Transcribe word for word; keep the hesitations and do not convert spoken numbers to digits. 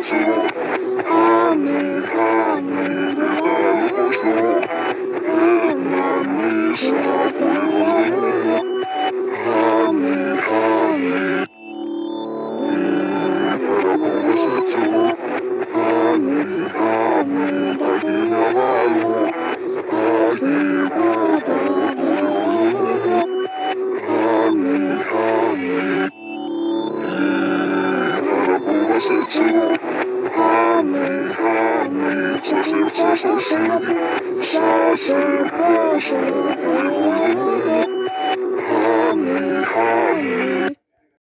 setsuo. Hami, hami, delayoso. Enami, safuilana. Hami, hami. Tarakonga setsuo. Hami, hami, dakinahalo. Hasigo, dakinahalo. Hami, hami. Tarakonga setsuo. Hami, hami, sasip, sasip, sasip, sasip, sasip,